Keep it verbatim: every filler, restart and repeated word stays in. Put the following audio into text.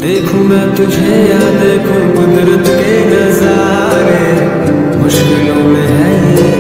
देखूं मैं तुझे या देखूं कुदरत के नजारे, मुश्किलों में है ये